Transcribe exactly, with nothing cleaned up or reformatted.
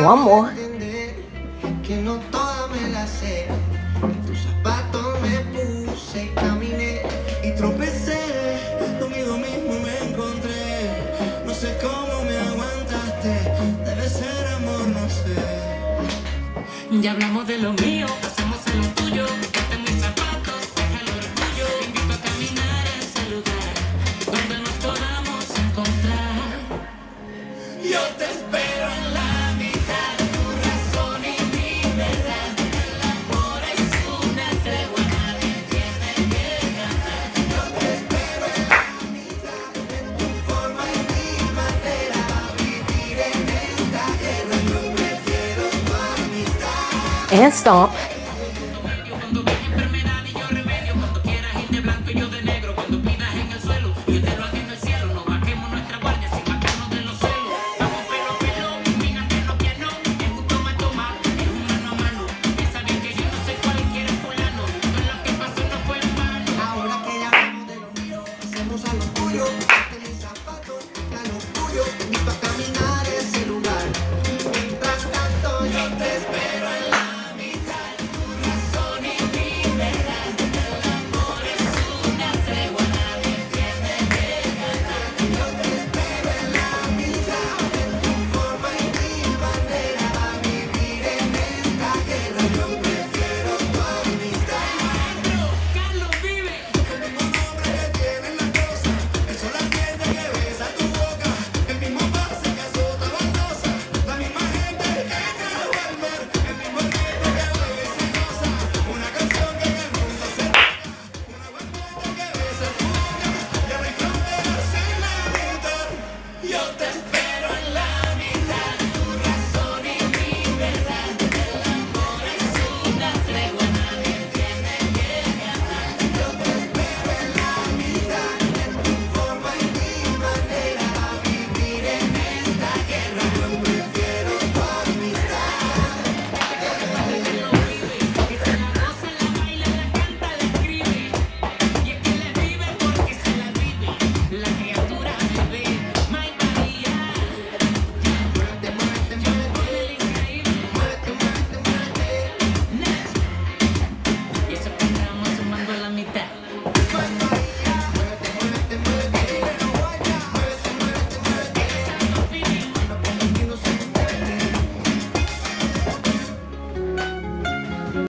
One more. Que no toda me la sé. Tus zapatos me puse y caminé y tropecé. Conmigo mismo me encontré. No sé cómo me aguantaste. Debe ser amor, no sé. Ya hablamos de lo mío, pasamos a lo tuyo. Quédate mis zapatos, deja el orgullo. Te invito a caminar a ese lugar donde nos podamos encontrar. Yo te espero en la mitad, tu razón y mi verdad. El amor es una tregua, nadie tiene que ganar. Yo te espero en la mitad, en tu forma y mi manera. Vivir en esta guerra, yo prefiero tu amistad. And stomp.